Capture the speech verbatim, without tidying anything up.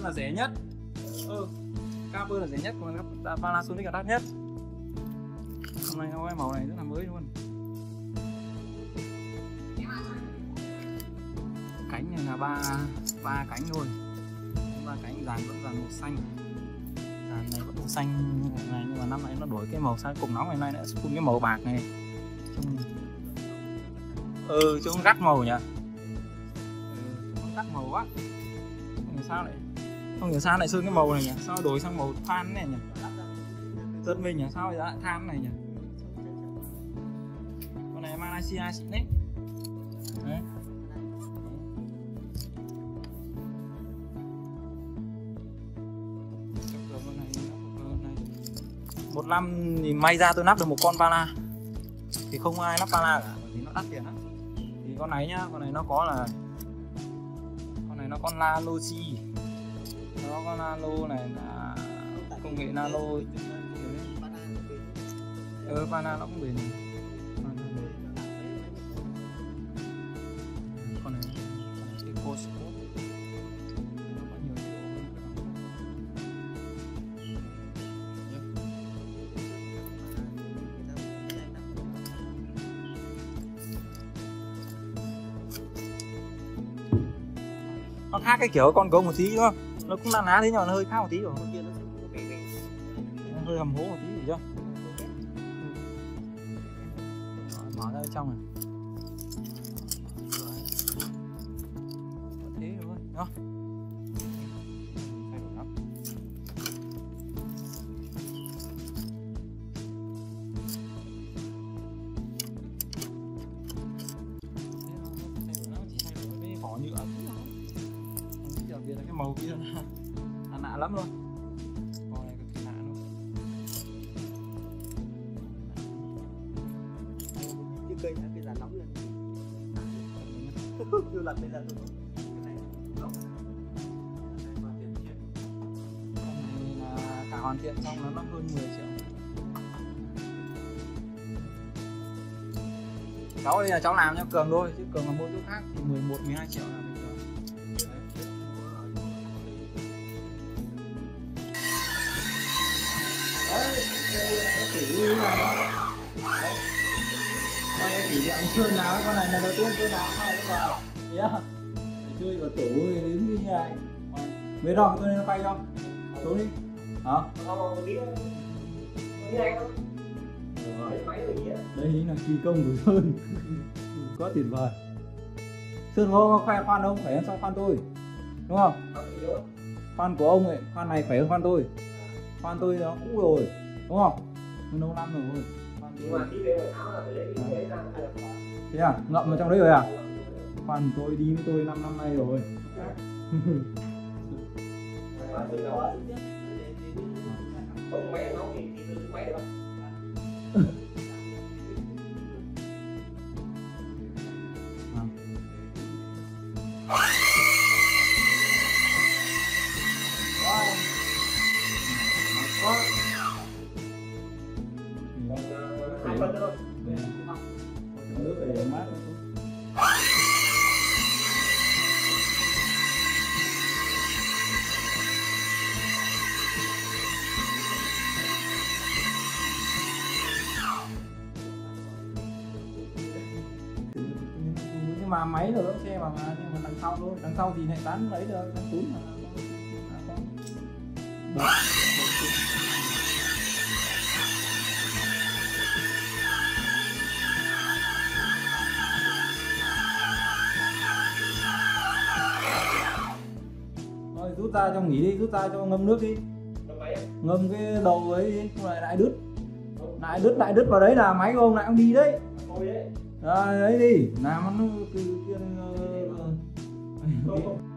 là rẻ nhất. Ừ, Carbon là rẻ nhất, còn Panasonic là đắt nhất. Hôm nay nó cái màu này rất là mới luôn. Cánh này là ba ba cánh thôi, ba cánh dàn vẫn dàn màu xanh, dàn này vẫn màu xanh như này, nhưng mà năm nay nó đổi cái màu sang cùng nóng, ngày nay nó phun cái màu bạc này. Trông... ừ trông gắt màu nhỉ. Ừ, trông gắt màu quá. Không hiểu sao lại không hiểu sao lại sơn cái màu này nhỉ, sao đổi sang màu than này nhỉ, giật mình nhỉ, sao lại than này nhỉ. Con này Malaysia xịn đấy. Đấy. Một năm thì may ra tôi nắp được một con Pala, thì không ai nắp Pala cả, bởi vì nó đắt tiền lắm. Thì con này nhá, con này nó có là con này nó con Naloxi, nó có nano này là công nghệ nano. Ừ, Pala nó cũng bền. Con này EcoSport. Nó khác cái kiểu con gấu một tí đúng không? Nó cũng là ná thế nhưng mà nó hơi khác một tí rồi. Nó hơi hầm hố một tí gì chứ. Mở ra bên trong này. Thế thôi, đúng không? Cái màu kia là lạ lắm luôn, màu này cực kỳ lạ luôn. Cái cây này cái dàn nóng lên chưa lật bây giờ tôi cái này nóng. Con này là cả hoàn thiện xong nó hơn mười triệu. Cháu đây là cháu làm cho Cường thôi, chứ Cường mà mua chỗ khác thì mười một mười hai triệu là bình thường. Đây kỷ niệm chơi nào con này là đầu tiên tôi làm hai cái vào nhá, chơi vào tủ đến như này mấy đòn tôi nên quay không xuống đi hả? Đây là kỳ công của Sơn. Quá tuyệt vời. Sơn có khoe khoan ông phải hơn so khoan tôi đúng không? Khoan của ông ấy, khoan này phải hơn khoan tôi. Khoan tôi nó cũ rồi đúng không? Lâu năm rồi. Nhưng mà tí về áo là phải lấy cái ghế ra. Thế à? Ngậm vào trong đấy rồi à? Khoan tôi đi với tôi năm năm nay rồi. Không máy nấu thì thì cứ máy đó. Nước để mát. Nhưng mà máy rồi đó xe mà, mà nhưng mà đằng sau thôi, đằng sau thì lại tán lấy được tán túi mà. Thôi rút ra cho nghỉ đi, rút ra cho ngâm nước đi. Ngâm cái đầu ấy đi, không lại lại đứt. Lại đứt lại đứt vào đấy là máy của ông lại không đi đấy. Rồi đấy đi, làm nó cứ kia